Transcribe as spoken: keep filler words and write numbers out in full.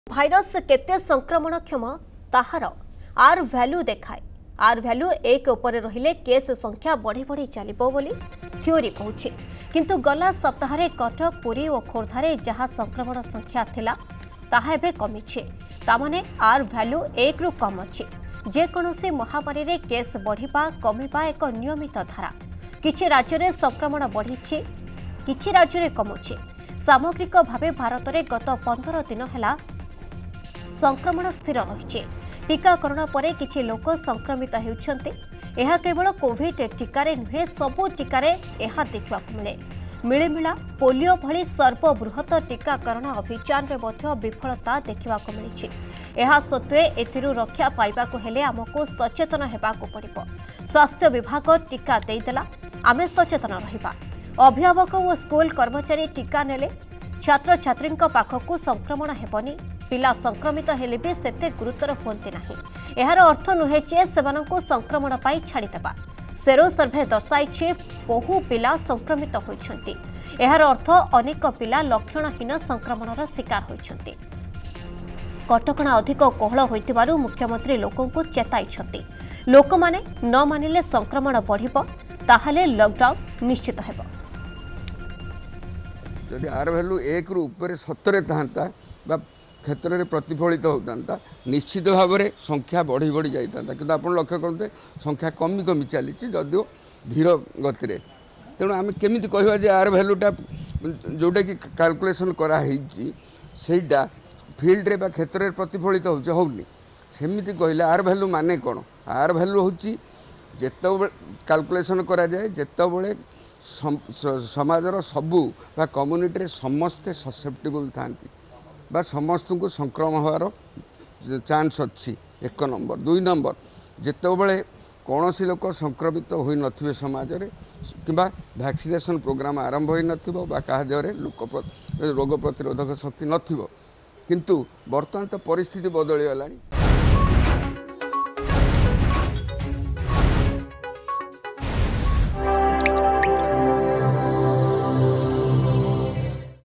Virus केते संक्रमणक्षम ताहार आर भैल्यू देखाए। आर भैल्यू एक उपरे रहिले केस संख्या बढ़ी बढ़ी चलिबो बोली थ्योरी कहूछि, किंतु गला सप्ताह कटक पुरी और खोर्धारे जहाँ संक्रमण संख्या थिला ताहा एबे कमिछि। तामाने आर भैल्यू एक रु कम अछि। जेकोसी महामारी रे केस बढ़िबा कमिबा एक नियमित धारा। किछि राज्य रे संक्रमण बढ़िछि, किछि राज्य रे कमुछि। सामग्रिक भावे भारत में गत पंद्रह दिन है संक्रमण स्थिर रही। टीकाकरण पर किछि लोक संक्रमित होउछन्ते। यह केवल कोविड टीकार नुहे, सबु टीकार यह देखा मिले। मिलेमिला पोलियो भली सर्वबृहत टीकाकरण अभियान में मध्य विफलता देखा मिली। यह सत्वे एथिरु रक्षा पाइबाकु हेले आमको सचेतन हेबाकु पड़िबो। स्वास्थ्य विभाग टीका देइदेला, आमे सचेतन रहिबा। अभिभावक और स्कूल कर्मचारी टीका नेले छात्र छात्री पाखक संक्रमण हेबनी। पिला संक्रमित हेले भी सेते गुरुतर होते नाही। यार अर्थ नुहे जे सेमानंकु संक्रमण पाई छाड़ीदेबा। सेरो सर्भे दर्शाइछे बहु पिला संक्रमित होइछन्ति। यार अर्थ अनेक पिला लक्षणहीन संक्रमणर शिकार होइछन्ति। कटकणा अधिक कोहल होइतिबारु मुख्यमंत्री लोकंकु चेताइछन्ति। लोक माने न मानिले संक्रमण बढ़िबो, ताहाले लॉकडाउन निश्चित हेबो। जदि आर भैल्यू एक रु ऊपर सतरे था क्षेत्र में प्रतिफलित होता निश्चित भाव में संख्या बढ़ी बढ़ी जाता, कि आप लक्ष्य करते संख्या कमी कमी चली जदिव धीर गति। तेणु आम केमी कहवा जे आर भैल्यूटा जोटा कि कैलकुलेशन कराईटा फिल्ड रे क्षेत्र में प्रतिफलित होनी सेमती कहले आर भैल्यू माने कौन? आर भैल्यू हूँ जिते कैलकुलेशन कराए जिते समाजर सबू बा कम्युनिटी समस्ते ससेप्टेबल था बा समस्त को संक्रमण होवार चांस अच्छी। एक नंबर। दुई नंबर, जितेबले कौन सी लोक संक्रमित हो नथिबे समाज रे किंबा वैक्सीनेशन प्रोग्राम आरंभ हो नथिबो बा का देहरे लोक रोग प्रतिरोधक शक्ति नथिबो, किंतु वर्तमान तो परिस्थिति बदली गलानी।